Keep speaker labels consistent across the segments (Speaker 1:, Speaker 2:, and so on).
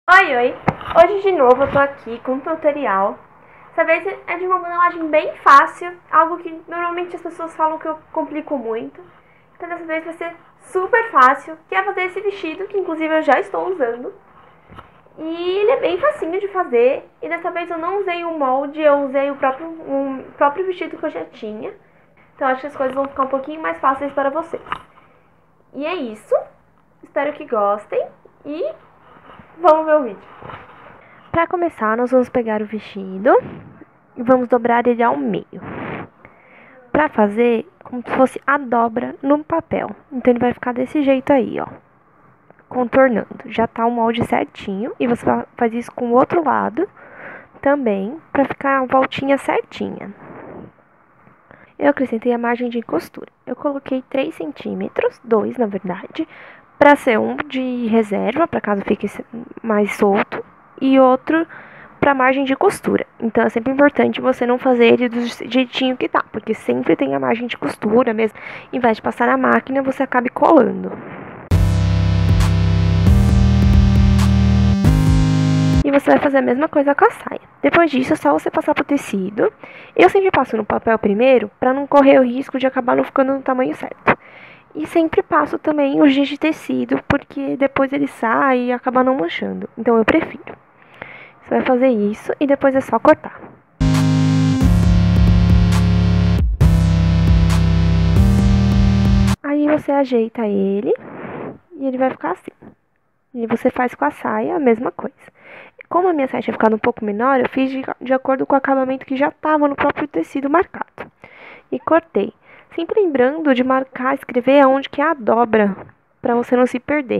Speaker 1: Oi, oi! Hoje de novo eu tô aqui com um tutorial. Dessa vez é de uma modelagem bem fácil, algo que normalmente as pessoas falam que eu complico muito. Então dessa vez vai ser super fácil, que é fazer esse vestido, que inclusive eu já estou usando. E ele é bem facinho de fazer, e dessa vez eu não usei o molde, eu usei o próprio vestido que eu já tinha. Então acho que as coisas vão ficar um pouquinho mais fáceis para vocês. E é isso, espero que gostem e vamos ver o vídeo. Para começar, nós vamos pegar o vestido e vamos dobrar ele ao meio. Para fazer como se fosse a dobra no papel. Então ele vai ficar desse jeito aí, ó. Contornando. Já tá o molde certinho e você faz isso com o outro lado também, para ficar a voltinha certinha. Eu acrescentei a margem de costura. Eu coloquei 3 centímetros, 2 na verdade, para ser um de reserva, para caso fique mais solto, e outro para margem de costura. Então é sempre importante você não fazer ele do jeitinho que tá, porque sempre tem a margem de costura mesmo. Em vez de passar na máquina, você acaba colando. E você vai fazer a mesma coisa com a saia. Depois disso, é só você passar pro tecido. Eu sempre passo no papel primeiro, para não correr o risco de acabar não ficando no tamanho certo. E sempre passo também o giz de tecido, porque depois ele sai e acaba não manchando. Então eu prefiro. Você vai fazer isso e depois é só cortar. Aí você ajeita ele e ele vai ficar assim. E você faz com a saia a mesma coisa. Como a minha saia tinha ficado um pouco menor, eu fiz de acordo com o acabamento que já estava no próprio tecido marcado. E cortei. Sempre lembrando de marcar, escrever aonde que é a dobra, para você não se perder.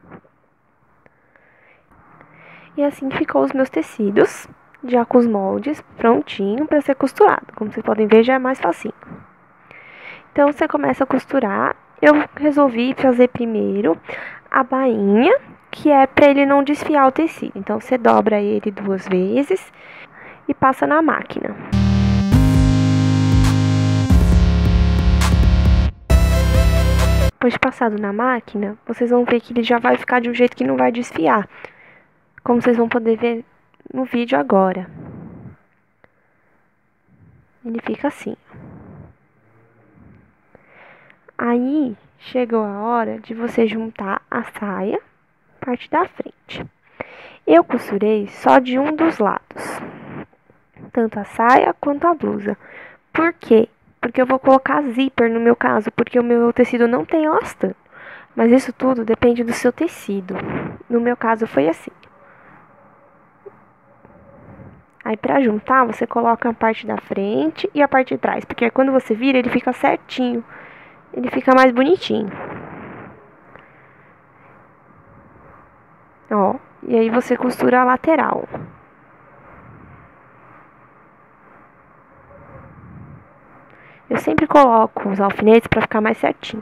Speaker 1: E assim ficou os meus tecidos, já com os moldes prontinho para ser costurado. Como vocês podem ver, já é mais facinho. Então você começa a costurar. Eu resolvi fazer primeiro a bainha, que é para ele não desfiar o tecido. Então você dobra ele 2 vezes e passa na máquina. Depois de passado na máquina, vocês vão ver que ele já vai ficar de um jeito que não vai desfiar. Como vocês vão poder ver no vídeo agora. Ele fica assim. Aí, chegou a hora de você juntar a saia, parte da frente. Eu costurei só de um dos lados. Tanto a saia quanto a blusa. Por quê? Porque eu vou colocar zíper no meu caso, porque o meu tecido não tem elastano. Mas isso tudo depende do seu tecido. No meu caso foi assim. Aí pra juntar, você coloca a parte da frente e a parte de trás, porque quando você vira, ele fica certinho. Ele fica mais bonitinho. Ó, e aí você costura a lateral. Eu sempre coloco os alfinetes pra ficar mais certinho.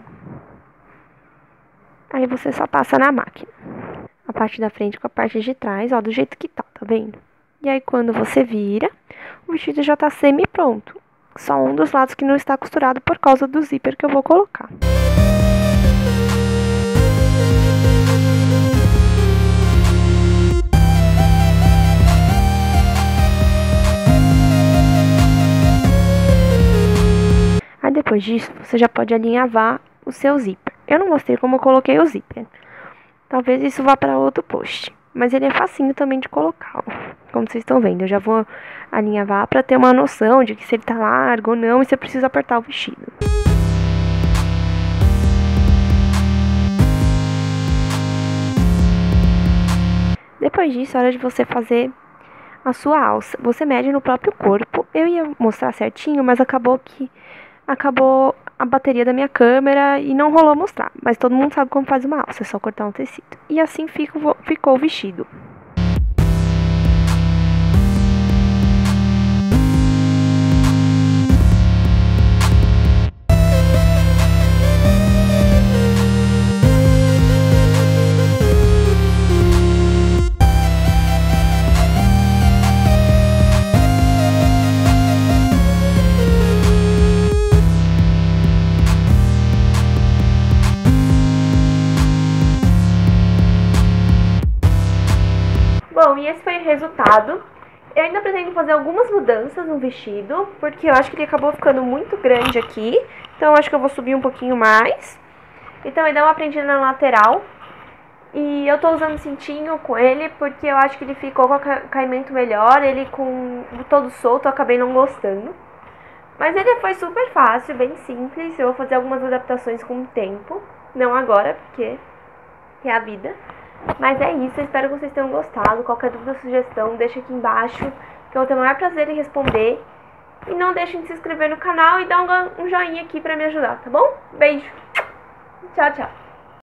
Speaker 1: Aí você só passa na máquina. A parte da frente com a parte de trás, ó, do jeito que tá vendo? E aí quando você vira, o vestido já tá semi-pronto. Só um dos lados que não está costurado por causa do zíper que eu vou colocar. Aí depois disso, você já pode alinhavar o seu zíper. Eu não mostrei como eu coloquei o zíper. Talvez isso vá para outro post. Mas ele é facinho também de colocar, ó. Como vocês estão vendo, eu já vou alinhavar para ter uma noção de que se ele tá largo ou não e se eu preciso apertar o vestido. Depois disso, é hora de você fazer a sua alça. Você mede no próprio corpo. Eu ia mostrar certinho, mas acabou a bateria da minha câmera e não rolou mostrar. Mas todo mundo sabe como faz uma alça, é só cortar um tecido. E assim ficou o vestido. Bom, e esse foi o resultado. Eu ainda pretendo fazer algumas mudanças no vestido, porque eu acho que ele acabou ficando muito grande aqui. Então eu acho que eu vou subir um pouquinho mais. E também dar uma prendida na lateral. E eu tô usando cintinho com ele, porque eu acho que ele ficou com caimento melhor. Ele com todo solto, eu acabei não gostando. Mas ele foi super fácil, bem simples. Eu vou fazer algumas adaptações com o tempo. Não agora, porque é a vida. Mas é isso, eu espero que vocês tenham gostado. Qualquer dúvida ou sugestão, deixa aqui embaixo, que eu vou ter o maior prazer em responder. E não deixem de se inscrever no canal e dar um joinha aqui pra me ajudar, tá bom? Beijo! Tchau, tchau!